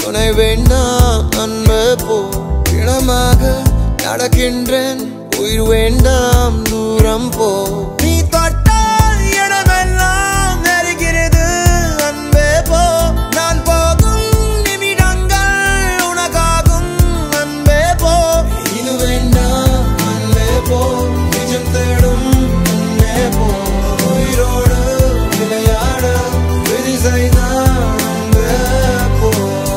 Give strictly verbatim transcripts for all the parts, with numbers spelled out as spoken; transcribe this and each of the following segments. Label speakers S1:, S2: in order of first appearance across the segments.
S1: துணை வேண்டாம் அன்பே போ பிணமாக நடக்கின்றேன் உயிர் வேண்டாம் தூரம் போ நீ தொட்டால் இடமெல்லாம் நெருகிறது அன்பே போ நான் போகும் நிமிடங்கள் உனக்காகும் அன்பே போ இது வேண்டாம் அன்பே போ நிஜம் தேடும் அன்பே போ உயிரோடு விளையாட விதி செய்தான் அன்பே போ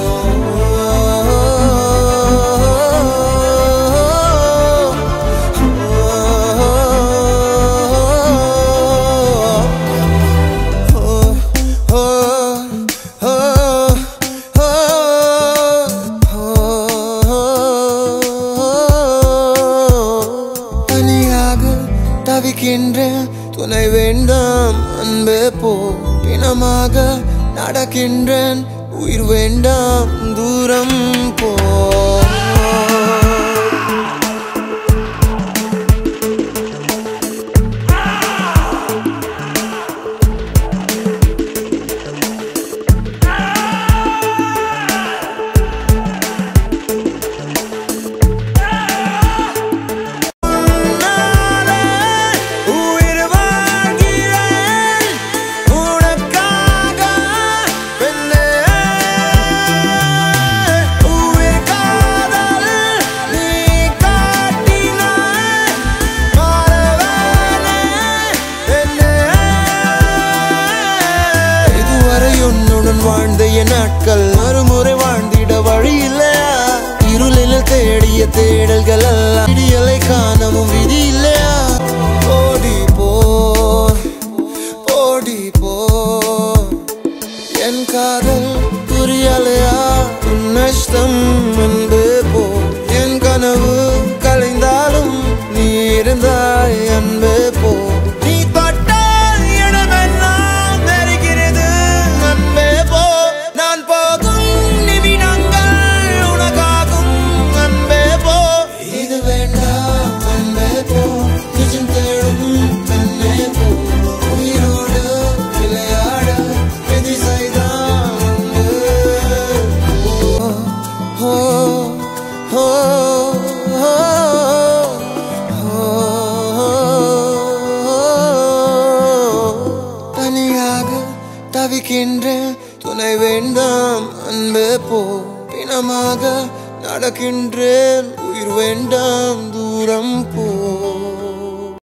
S1: தவிக்கின்றேன் துணை வேண்டாம் அன்பே போ பிணமாக நடக்கின்றேன் உயிர் வேண்டாம் தூரம் போ வாழ்ந்த என் நாட்கள் மறுமுறை வாழ்ந்திட வழி இல்லையா இருளில் தேடிய தேடல்கள் எல்லாம் விடியலை காணவும் விதி இல்லையா ஓடி போ ஓடி போ என் காதல் புரியலையா உன் நஷ்டம் அன்பே போ என் கனவு கலைந்தாலும் நீ இருந்தாய் அன்பே போ தவிக்கின்றேன் துணை வேண்டாம் அன்பே போ பிணமாக நடக்கின்றேன் உயிர் வேண்டாம் தூரம் போ